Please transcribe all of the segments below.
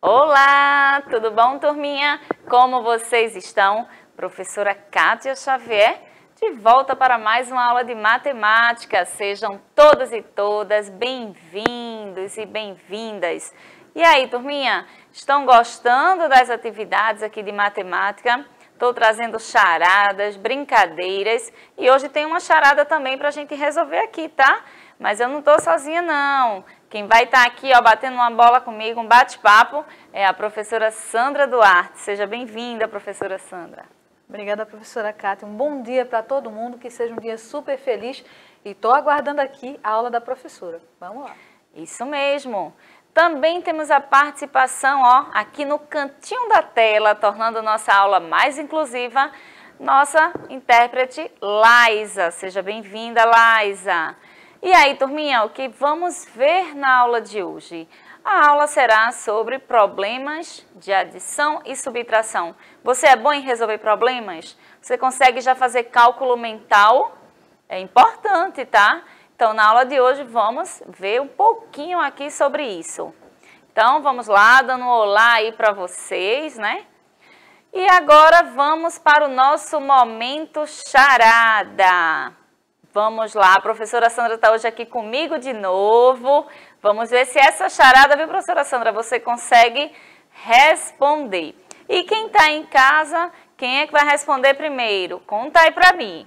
Olá, tudo bom, turminha? Como vocês estão? Professora Kátia Xavier, de volta para mais uma aula de matemática. Sejam todos e todas bem-vindos e bem-vindas. E aí, turminha, estão gostando das atividades aqui de matemática? Estou trazendo charadas, brincadeiras e hoje tem uma charada também para a gente resolver aqui, tá? Mas eu não estou sozinha, não. Quem vai estar aqui, ó, batendo uma bola comigo, um bate-papo, é a professora Sandra Duarte. Seja bem-vinda, professora Sandra. Obrigada, professora Kátia. Um bom dia para todo mundo, que seja um dia super feliz. E estou aguardando aqui a aula da professora. Vamos lá. Isso mesmo. Também temos a participação, ó, aqui no cantinho da tela, tornando nossa aula mais inclusiva, nossa intérprete Laísa. Seja bem-vinda, Laísa. E aí, turminha, o que vamos ver na aula de hoje? A aula será sobre problemas de adição e subtração. Você é bom em resolver problemas? Você consegue já fazer cálculo mental? É importante, tá? Então, na aula de hoje, vamos ver um pouquinho aqui sobre isso. Então, vamos lá, dando um olá aí para vocês, né? E agora, vamos para o nosso momento charada. Vamos lá, a professora Sandra está hoje aqui comigo de novo. Vamos ver se essa charada, viu, professora Sandra, você consegue responder. E quem está em casa, quem é que vai responder primeiro? Conta aí para mim.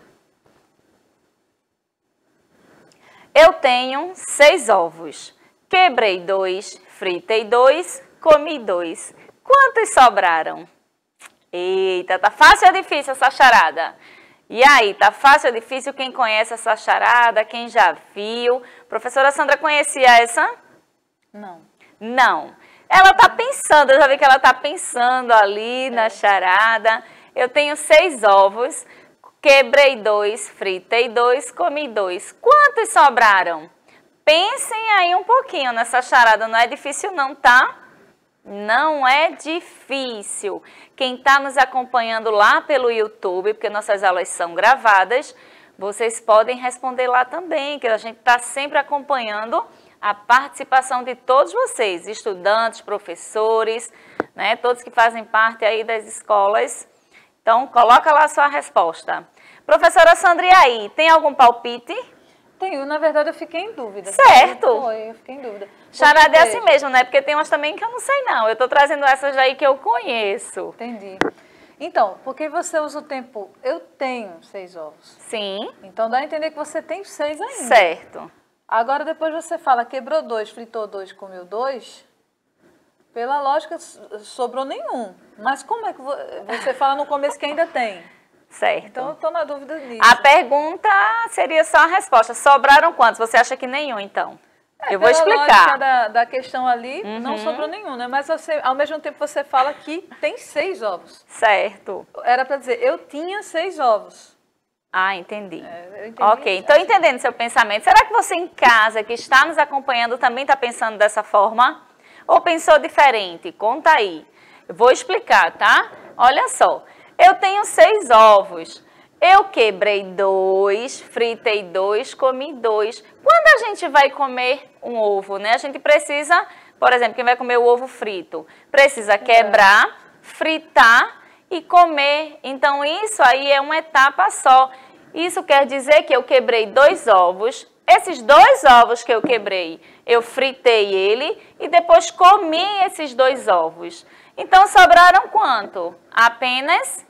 Eu tenho 6 ovos. Quebrei 2, fritei 2, comi 2. Quantos sobraram? Eita, tá fácil ou difícil essa charada? E aí, tá fácil ou difícil? Quem conhece essa charada? Quem já viu? Professora Sandra conhecia essa? Não. Não. Ela tá pensando, eu já vi que ela tá pensando ali na charada. Eu tenho 6 ovos, quebrei 2, fritei 2, comi 2. Quantos sobraram? Pensem aí um pouquinho nessa charada, não é difícil não, tá? Não é difícil. Quem está nos acompanhando lá pelo YouTube, porque nossas aulas são gravadas, vocês podem responder lá também, que a gente está sempre acompanhando a participação de todos vocês, estudantes, professores, né, todos que fazem parte aí das escolas. Então, coloca lá a sua resposta. Professora Sandra, e aí, tem algum palpite? Tenho, na verdade eu fiquei em dúvida. Certo. Foi, eu fiquei em dúvida. Charada é assim mesmo, né? Porque tem umas também que eu não sei não. Eu estou trazendo essas aí que eu conheço. Entendi. Então, porque você usa o tempo, eu tenho 6 ovos. Sim. Então dá a entender que você tem 6 ainda. Certo. Agora depois você fala, quebrou 2, fritou 2, comeu 2. Pela lógica, sobrou nenhum. Mas como é que você fala no começo que ainda tem? Certo. Então eu estou na dúvida nisso. A pergunta seria só a resposta. Sobraram quantos? Você acha que nenhum, então? Eu vou explicar. Pela lógica da questão ali, não sobrou nenhum, né? Mas você, ao mesmo tempo você fala que tem 6 ovos. Certo. Era para dizer, eu tinha 6 ovos. Ah, entendi. Eu entendi. Ok, estou entendendo seu pensamento. Será que você em casa, que está nos acompanhando, também está pensando dessa forma? Ou pensou diferente? Conta aí. Eu vou explicar, tá? Olha só. Eu tenho 6 ovos. Eu quebrei 2, fritei 2, comi 2. Quando a gente vai comer um ovo, né? A gente precisa, por exemplo, quem vai comer o ovo frito, precisa quebrar, fritar e comer. Então, isso aí é uma etapa só. Isso quer dizer que eu quebrei 2 ovos. Esses 2 ovos que eu quebrei, eu fritei ele e depois comi esses 2 ovos. Então, sobraram quanto? Apenas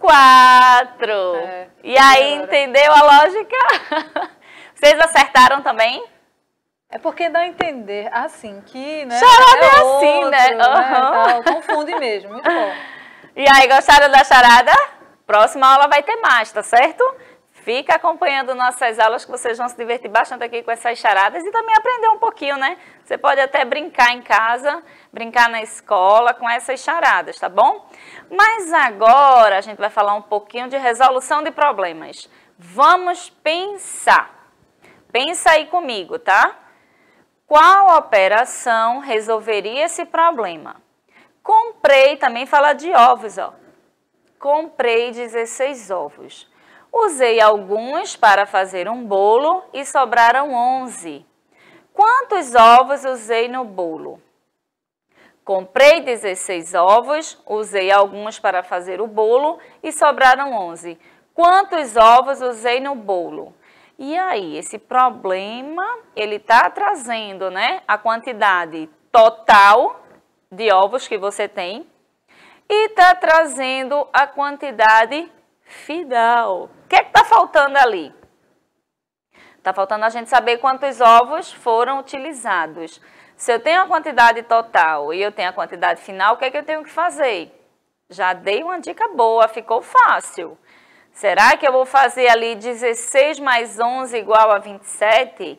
4. E aí, entendeu a lógica? Vocês acertaram também? É porque dá a entender, assim, que, né? Charada é assim, né? Então, confunde mesmo, muito bom. E aí, gostaram da charada? Próxima aula vai ter mais, tá certo? Fica acompanhando nossas aulas que vocês vão se divertir bastante aqui com essas charadas e também aprender um pouquinho, né? Você pode até brincar em casa, brincar na escola com essas charadas, tá bom? Mas agora a gente vai falar um pouquinho de resolução de problemas. Vamos pensar. Pensa aí comigo, tá? Qual operação resolveria esse problema? Comprei, também fala de ovos, ó. Comprei 16 ovos. Usei alguns para fazer um bolo e sobraram 11. Quantos ovos usei no bolo? Comprei 16 ovos, usei alguns para fazer o bolo e sobraram 11. Quantos ovos usei no bolo? E aí, esse problema, ele está trazendo, né, a quantidade total de ovos que você tem e está trazendo a quantidade final. O que está faltando ali? Está faltando a gente saber quantos ovos foram utilizados. Se eu tenho a quantidade total e eu tenho a quantidade final, o que é que eu tenho que fazer? Já dei uma dica boa, ficou fácil. Será que eu vou fazer ali 16 mais 11 igual a 27?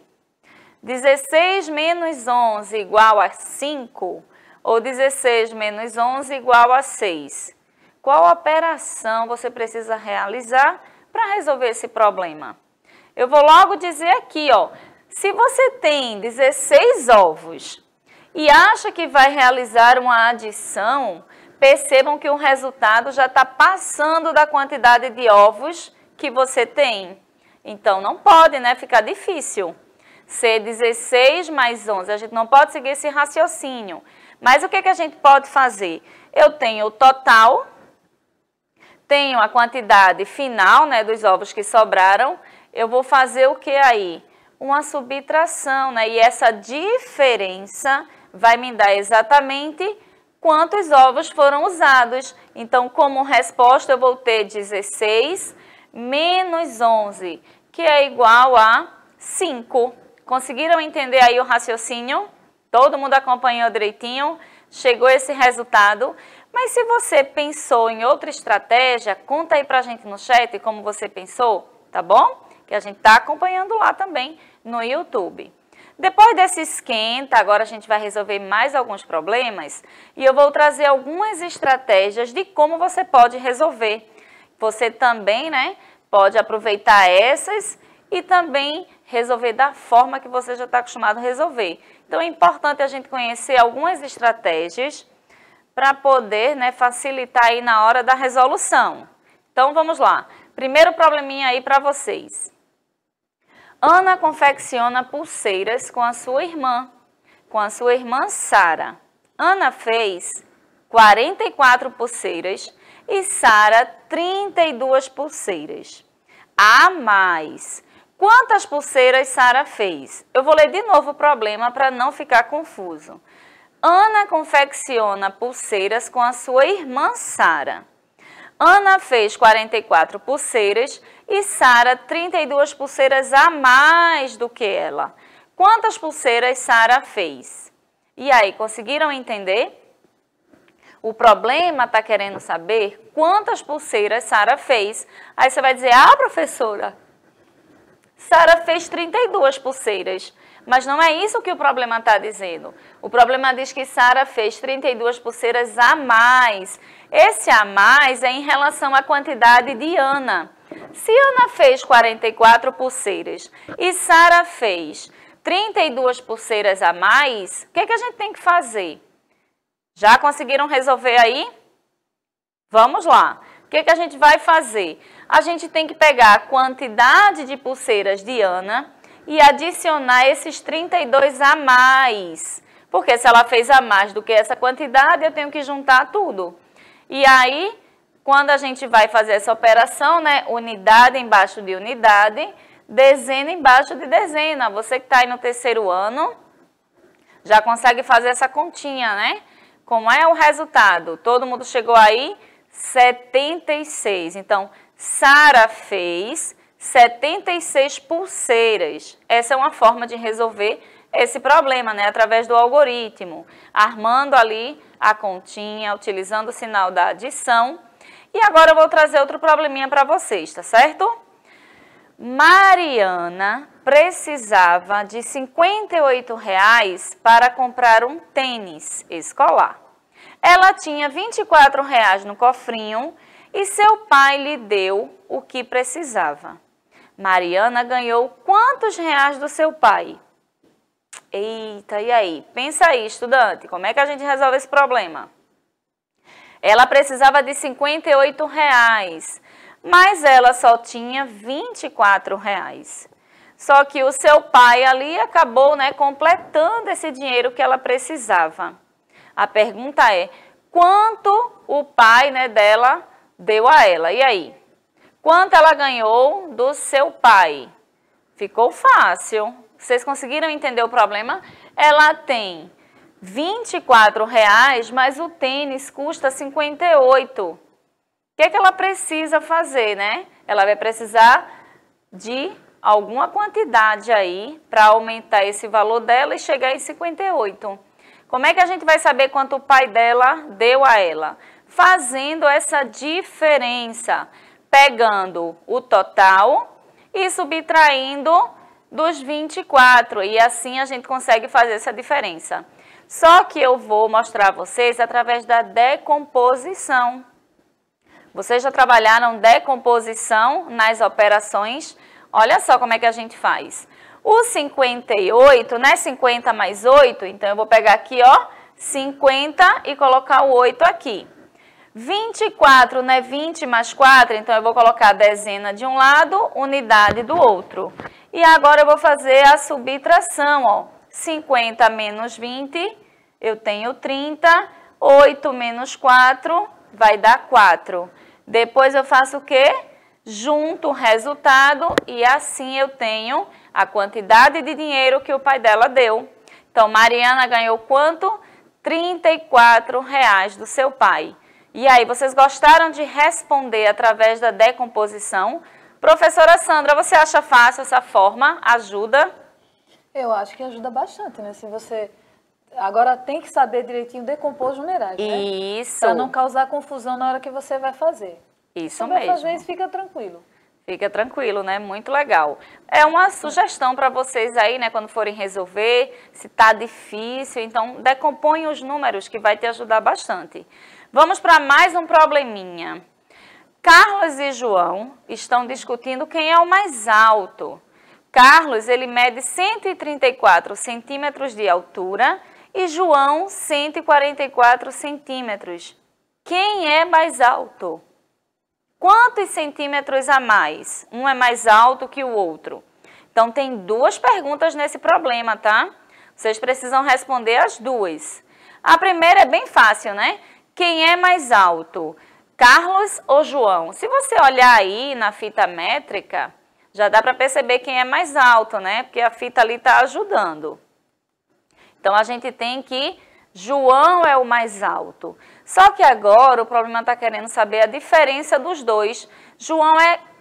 16 menos 11 igual a 5? Ou 16 menos 11 igual a 6? Qual operação você precisa realizar para resolver esse problema? Eu vou logo dizer aqui, ó. Se você tem 16 ovos e acha que vai realizar uma adição, percebam que o resultado já está passando da quantidade de ovos que você tem. Então, não pode, né? Ficar difícil. Ser 16 mais 11. A gente não pode seguir esse raciocínio. Mas o que a gente pode fazer? Eu tenho o total, tenho a quantidade final, né, dos ovos que sobraram. Eu vou fazer o que aí? Uma subtração, né? E essa diferença vai me dar exatamente quantos ovos foram usados. Então, como resposta, eu vou ter 16 menos 11, que é igual a 5. Conseguiram entender aí o raciocínio? Todo mundo acompanhou direitinho? Chegou esse resultado? Mas se você pensou em outra estratégia, conta aí pra gente no chat como você pensou, tá bom? Que a gente está acompanhando lá também no YouTube. Depois desse esquenta, agora a gente vai resolver mais alguns problemas e eu vou trazer algumas estratégias de como você pode resolver. Você também, né, pode aproveitar essas e também resolver da forma que você já está acostumado a resolver. Então, é importante a gente conhecer algumas estratégias para poder, né, facilitar aí na hora da resolução. Então, vamos lá. Primeiro probleminha aí para vocês. Ana confecciona pulseiras com a sua irmã Sara. Ana fez 44 pulseiras e Sara 32 pulseiras. A mais. Quantas pulseiras Sara fez? Eu vou ler de novo o problema para não ficar confuso. Ana confecciona pulseiras com a sua irmã Sara. Ana fez 44 pulseiras e Sara 32 pulseiras a mais do que ela. Quantas pulseiras Sara fez? E aí, conseguiram entender? O problema está querendo saber quantas pulseiras Sara fez. Aí você vai dizer, professora, Sara fez 32 pulseiras. Mas não é isso que o problema está dizendo. O problema diz que Sara fez 32 pulseiras a mais. Esse a mais é em relação à quantidade de Ana. Se Ana fez 44 pulseiras e Sara fez 32 pulseiras a mais, o que a gente tem que fazer? Já conseguiram resolver aí? Vamos lá. O que a gente vai fazer? A gente tem que pegar a quantidade de pulseiras de Ana e adicionar esses 32 a mais. Porque se ela fez a mais do que essa quantidade, eu tenho que juntar tudo. E aí, quando a gente vai fazer essa operação, né, unidade embaixo de unidade, dezena embaixo de dezena. Você que está aí no terceiro ano, já consegue fazer essa continha, né? Como é o resultado? Todo mundo chegou aí? 76. Então, Sara fez 76 pulseiras. Essa é uma forma de resolver esse problema, né? Através do algoritmo, armando ali a continha, utilizando o sinal da adição. E agora eu vou trazer outro probleminha para vocês, tá certo? Mariana precisava de R$ 58 para comprar um tênis escolar. Ela tinha R$ 24 no cofrinho e seu pai lhe deu o que precisava. Mariana ganhou quantos reais do seu pai? Eita, e aí? Pensa aí, estudante, como é que a gente resolve esse problema? Ela precisava de R$ 58, mas ela só tinha R$ 24. Só que o seu pai ali acabou, né, completando esse dinheiro que ela precisava. A pergunta é, quanto o pai, né, dela deu a ela? E aí? Quanto ela ganhou do seu pai? Ficou fácil. Vocês conseguiram entender o problema? Ela tem R$24, mas o tênis custa 58. O que é que ela precisa fazer, né? Ela vai precisar de alguma quantidade aí para aumentar esse valor dela e chegar em 58. Como é que a gente vai saber quanto o pai dela deu a ela? Fazendo essa diferença, pegando o total e subtraindo dos 24. E assim a gente consegue fazer essa diferença. Só que eu vou mostrar a vocês através da decomposição. Vocês já trabalharam decomposição nas operações? Olha só como é que a gente faz. O 58, né? 50 mais 8, então eu vou pegar aqui, ó, 50 e colocar o 8 aqui. 24, né? 20 mais 4, então eu vou colocar a dezena de um lado, unidade do outro. E agora eu vou fazer a subtração, ó. 50 menos 20, eu tenho 30, 8 menos 4 vai dar 4. Depois eu faço o quê? Junto o resultado e assim eu tenho a quantidade de dinheiro que o pai dela deu. Então, Mariana ganhou quanto? R$34 do seu pai. E aí, vocês gostaram de responder através da decomposição? Professora Sandra, você acha fácil essa forma? Ajuda? Eu acho que ajuda bastante, né? Se você... Agora tem que saber direitinho decompor os numerais, né? Isso. Para não causar confusão na hora que você vai fazer. Isso Se mesmo. vai fazer isso, fica tranquilo. Fica tranquilo, né? Muito legal. É uma sugestão para vocês aí, né? Quando forem resolver, se tá difícil, então decompõe os números que vai te ajudar bastante. Vamos para mais um probleminha. Carlos e João estão discutindo quem é o mais alto. Carlos, ele mede 134 centímetros de altura e João 144 centímetros. Quem é mais alto? Quantos centímetros a mais? Um é mais alto que o outro. Então, tem duas perguntas nesse problema, tá? Vocês precisam responder as duas. A primeira é bem fácil, né? Quem é mais alto? Carlos ou João? Se você olhar aí na fita métrica, já dá para perceber quem é mais alto, né? Porque a fita ali está ajudando. Então, a gente tem que João é o mais alto. Só que agora o problema está querendo saber a diferença dos dois. João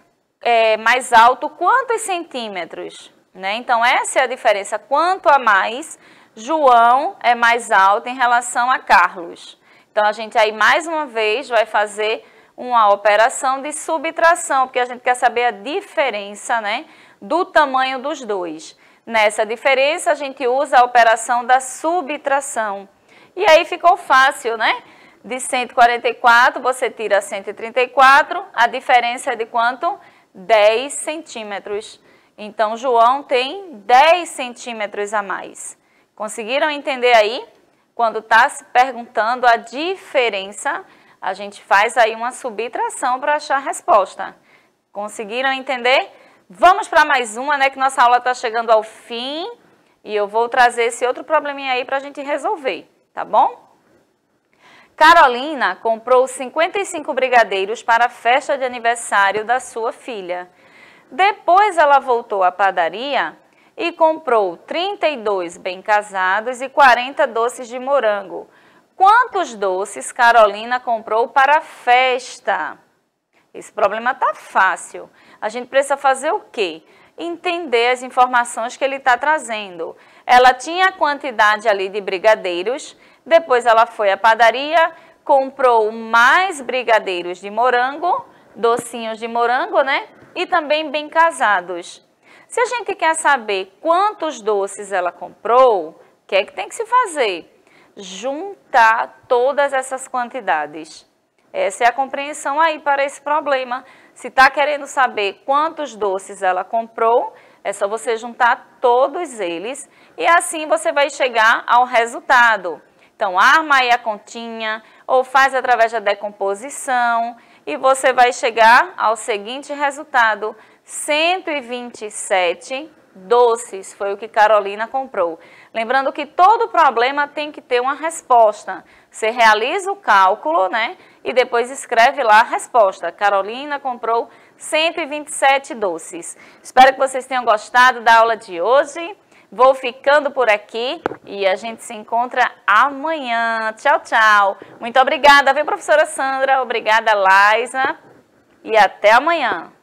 é mais alto quantos centímetros? Né? Então, essa é a diferença. Quanto a mais, João é mais alto em relação a Carlos. Então, a gente aí, mais uma vez, vai fazer uma operação de subtração, porque a gente quer saber a diferença, né, do tamanho dos dois. Nessa diferença, a gente usa a operação da subtração. E aí ficou fácil, né? De 144, você tira 134, a diferença é de quanto? 10 centímetros. Então, João tem 10 centímetros a mais. Conseguiram entender aí? Quando está se perguntando a diferença, a gente faz aí uma subtração para achar a resposta. Conseguiram entender? Vamos para mais uma, né? Que nossa aula está chegando ao fim e eu vou trazer esse outro probleminha aí para a gente resolver, tá bom? Carolina comprou 55 brigadeiros para a festa de aniversário da sua filha. Depois ela voltou à padaria e comprou 32 bem-casados e 40 doces de morango. Quantos doces Carolina comprou para a festa? Esse problema está fácil. A gente precisa fazer o quê? Entender as informações que ele está trazendo. Ela tinha a quantidade ali de brigadeiros, depois ela foi à padaria, comprou mais brigadeiros de morango, docinhos de morango, né? E também bem-casados. Se a gente quer saber quantos doces ela comprou, o que é que tem que se fazer? Juntar todas essas quantidades. Essa é a compreensão aí para esse problema. Se está querendo saber quantos doces ela comprou, é só você juntar todos eles e assim você vai chegar ao resultado. Então, arma aí a continha ou faz através da decomposição e você vai chegar ao seguinte resultado. 127 doces foi o que Carolina comprou. Lembrando que todo problema tem que ter uma resposta. Você realiza o cálculo, né? E depois escreve lá a resposta. Carolina comprou 127 doces. Espero que vocês tenham gostado da aula de hoje. Vou ficando por aqui e a gente se encontra amanhã. Tchau, tchau. Muito obrigada, viu, professora Sandra? Obrigada, Laisa. E até amanhã.